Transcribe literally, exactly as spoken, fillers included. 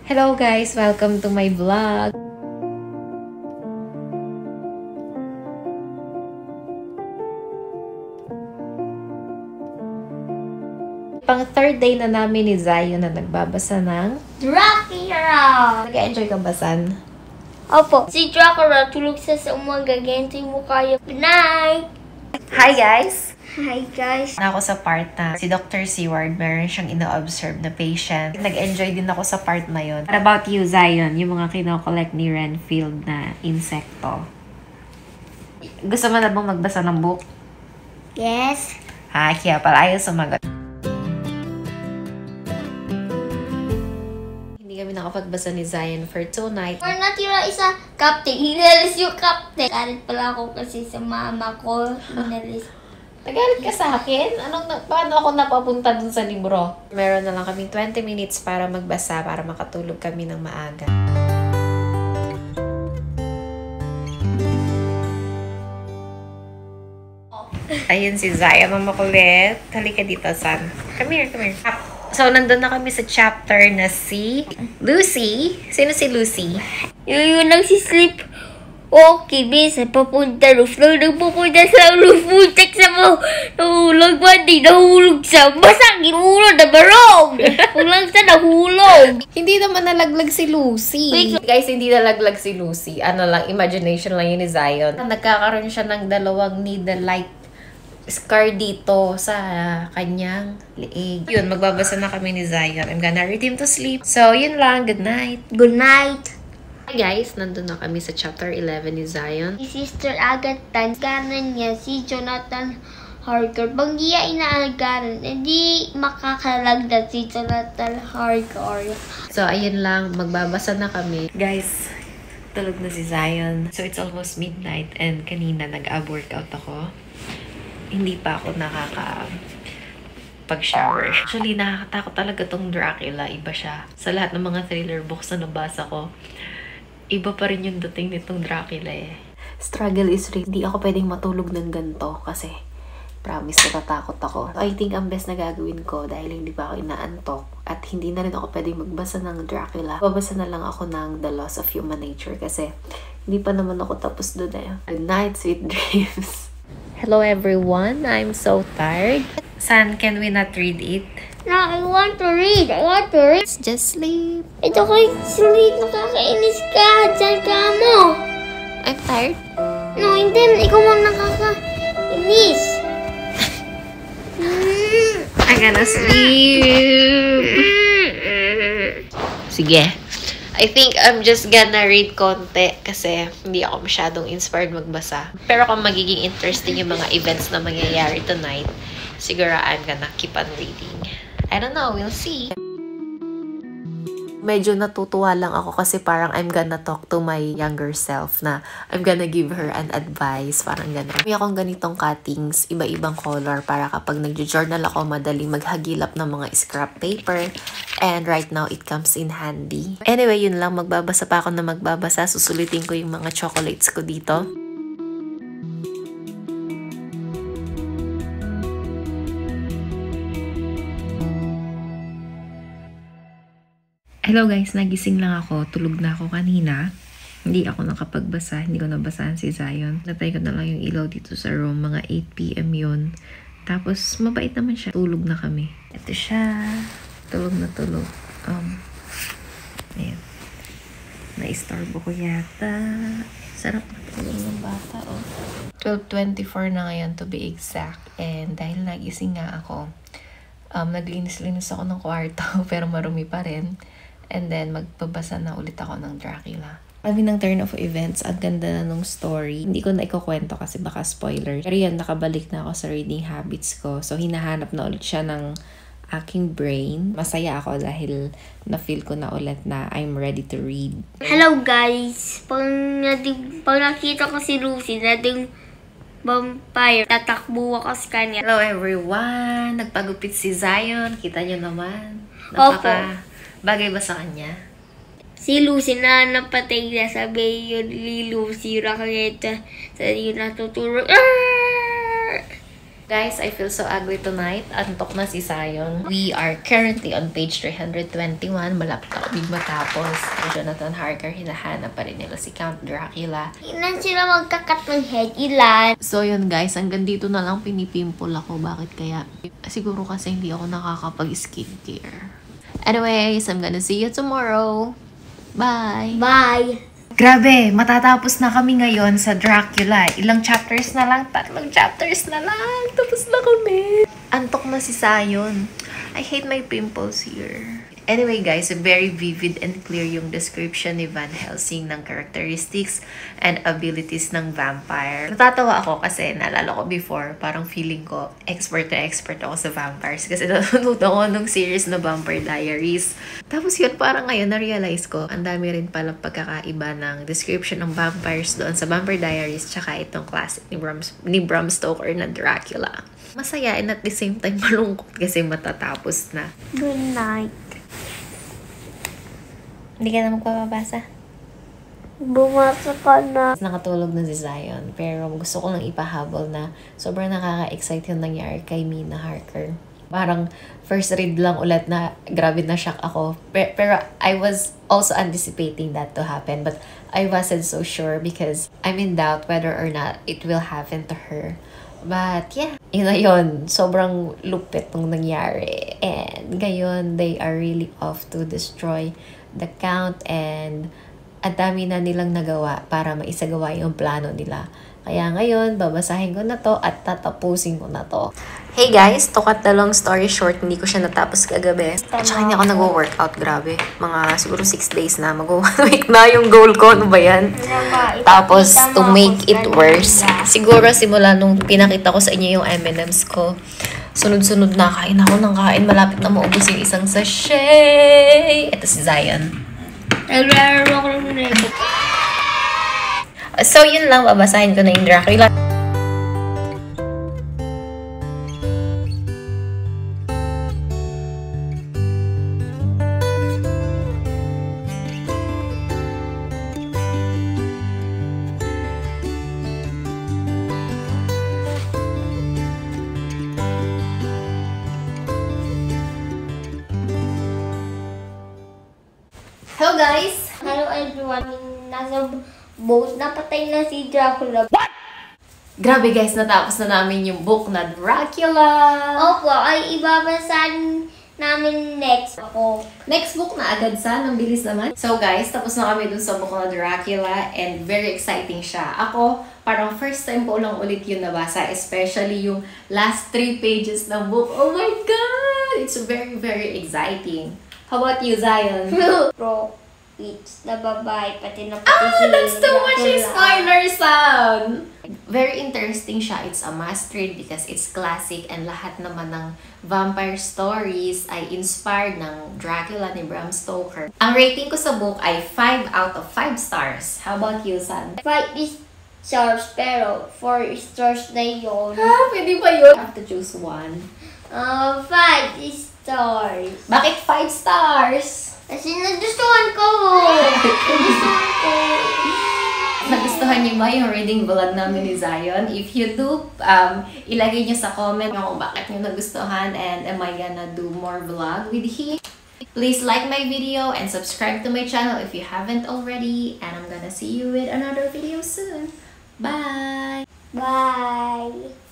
Hello guys! Welcome to my vlog! Pang third day na namin ni Zion na nagbabasa ng Dracula! Nag-enjoy ka ba, San? Opo. Si Dracula tulog sa sa umaga. Ganito mo kayo. Good night! Hi guys! Hi guys! Na ako sa part na si Doctor Seward, meron siyang ino-observe na patient. Nag-enjoy din ako sa part na yun. What about you, Zion? Yung mga kino-collect ni Renfield na insekto. Gusto mo na bang magbasa ng book? Yes. Ha, kaya pala ayaw sumagot. Hindi kami nakapagbasa ni Zion for two nights. Or natira isa, captain. Hinalis yung captain. Galit pala ako kasi sa mama ko. Hinalis. Nagalit ka sa akin? Anong, paano ako napapunta dun sa libro? Meron na lang kaming twenty minutes para magbasa, para makatulog kami ng maaga. Ayun si Zaya, mamakulit. Halika dito, San. Come here, come here. So, nandun na kami sa chapter na si Lucy. Sino si Lucy? Yung yung nagsisleep. Okay, bisa papunta roof. Nung nagpupunta sa roof, putek sa mo. Nahulog ba? Di nahulog sa basang. Ginulog na barong. Hulang sa nahulog. Hindi naman nalaglag si Lucy. Wait, guys, hindi nalaglag si Lucy. Ano lang, imagination lang yun ni Zion. Nagkakaroon siya ng dalawang needle-like scar dito sa kanyang liig. Yun, magbabasa na kami ni Zion. I'm gonna read him to sleep. So, yun lang. Good night. Good night. Hi guys, nandun na kami sa chapter eleven ni Zion. Si Sister Agatha, kanan niya si Jonathan Harker. Pag di niya inaagaran, hindi makakalagdag si Jonathan Harker. So, ayun lang. Magbabasa na kami. Guys, tulog na si Zion. So, it's almost midnight and kanina nag-ab workout ako. Hindi pa ako nakaka pag-shower. Actually, nakakatakot talaga tong Dracula. Iba siya. Sa lahat ng mga thriller books na nabasa ko, iba pa rin yung dating nitong Dracula eh. Struggle is real. Hindi ako pwedeng matulog ng ganito kasi promise natatakot ako. I think ang best na gagawin ko dahil hindi pa ako inaantok at hindi na rin ako pwedeng magbasa ng Dracula. Babasa na lang ako ng The Laws of Human Nature kasi hindi pa naman ako tapos doon eh. Good night, sweet dreams. Hello everyone. I'm so tired. San, can we not read it? No, I want to read. I want to read. Let's just sleep. Ito ko'y sleep. Nakakainis ka. Diyan ka mo. I'm tired. No, hindi. Ikaw mo nakakainis. I'm gonna sleep. Sige. I think I'm just gonna read konti kasi hindi ako masyadong inspired magbasa. Pero kung magiging interesting yung mga events na mangyayari tonight, siguro I'm gonna keep on reading. I don't know, we'll see. Medyo natutuwa lang ako kasi parang I'm gonna talk to my younger self na I'm gonna give her an advice. Parang gano'n. May akong ganitong cuttings, iba-ibang color para kapag nagjo-journal ako, madaling maghagilap ng mga scrap paper. And right now, it comes in handy. Anyway, yun lang. Magbabasa pa ako na magbabasa. Susulitin ko yung mga chocolates ko dito. Hello guys, nagising lang ako. Tulog na ako kanina. Hindi ako nakapagbasa. Hindi ko nabasahan si Zion. Natay ko na lang yung ilaw dito sa room. Mga eight p m yun. Tapos, mabait naman siya. Tulog na kami. Ito siya. Tulog na tulog. Um, ayan. Na-istorbo ko yata. Sarap na tulog ng bata, oh. twelve twenty-four na ngayon to be exact. And dahil nagising nga ako, um, naglinis-linis ako ng kwarto. Pero marumi pa rin. And then, magpabasa na ulit ako ng Dracula. Sabi ng turn of events, ang ganda na nung story. Hindi ko na ikukwento kasi baka spoiler. Pero yan, nakabalik na ako sa reading habits ko. So, hinahanap na ulit siya ng aking brain. Masaya ako dahil na-feel ko na ulit na I'm ready to read. Hello guys! Pag, nating, pag nakita ko si Lucy, nating vampire, tatakbo ako sa kanya. Hello everyone! Nagpagupit si Zion. Kita niyo naman. Opo. Napaka bagay ba sa kanya? Si Lucy na napatay na sabi yun ni Lucy Raketa sa yun natuturo. Guys, I feel so ugly tonight. Antok na si Zion. We are currently on page three hundred twenty-one. Malapit ako big matapos. Kay Jonathan Harker, hinahanap pa rin nila si Count Dracula. Ilan sila magkakat ng head? Ilan? So yun guys, hanggang dito na lang pinipimple ako. Bakit kaya? Siguro kasi hindi ako nakakapag-skincare. Anyways, I'm gonna see you tomorrow. Bye! Bye! Grabe, matatapos na kami ngayon sa Dracula. Ilang chapters na lang? Tatlong chapters na lang. Tapos na kami. Antok na si Zion. I hate my pimples here. Anyway guys, very vivid and clear yung description ni Van Helsing ng characteristics and abilities ng vampire. Natatawa ako kasi naalala ko before, parang feeling ko expert na expert ako sa vampires kasi nanonood ako nung series na Vampire Diaries. Tapos yun, parang ngayon na-realize ko, ang dami rin palang pagkakaiba ng description ng vampires doon sa Vampire Diaries tsaka itong classic ni Bram, ni Bram Stoker na Dracula. Masaya and at the same time malungkot kasi matatapos na. Good night. Hindi ka na magpapabasa? Bumasa ka na. Nakatulog na si Zion, pero gusto ko lang ipahabol na sobrang nakaka-excite yung nangyari kay Mina Harker. Parang first read lang ulit na grabe na shock ako. Pero, pero I was also anticipating that to happen, but I wasn't so sure because I'm in doubt whether or not it will happen to her. But yeah, yun na yun. Sobrang lupit nung nangyari. And ngayon, they are really off to destroy the Count and ang dami na nilang nagawa para maisagawa yung plano nila. Kaya ngayon, babasahin ko na to at tatapusin ko na to. Hey guys, to cut the long story short, hindi ko siya natapos kagabi. At saka hindi ako nag-workout, grabe. Mga siguro six days na, mag-one week na yung goal ko. Ano ba yan? Tapos, to make it worse, siguro simula nung pinakita ko sa inyo yung M and M's ko, sunod-sunod na, kain ako ng kain. Malapit na maubos yung isang sachet. Ito si Zion. So, yun lang. Babasahin ko na yung Dracula. Hello guys! Hello everyone. Nasa boat. Napatay na si Dracula. What? Grabe guys, natapos na namin yung book na Dracula! Opo, ay ibabasan namin next ako. Next book na agad sa, nang bilis naman. So guys, tapos na kami dun sa book na Dracula and very exciting siya. Ako, parang first time ko lang ulit yung nabasa, especially yung last three pages ng book. Oh my God! It's very, very exciting. How about you, Zion? Pro, it's na babae, pati na pati Ah, si that's too much Dracula. spoiler sound! Very interesting siya. It's a must read because it's classic and lahat naman ng vampire stories ay inspired ng Dracula ni Bram Stoker. Ang rating ko sa book ay five out of five stars. How about you, San? Five is stars, pero four stars na yun. Ah, pwede ba yun? I have to choose one. Uh, five is stars. Bakit five stars? Kasi nagustuhan ko. Nagustuhan ko. Nagustuhan niyo ba yung reading vlog namin ni Zion? If you do, um, ilagay niyo sa comment kung bakit niyo nagustuhan and am I gonna do more vlog with him. Please like my video and subscribe to my channel if you haven't already. And I'm gonna see you with another video soon. Bye! Bye.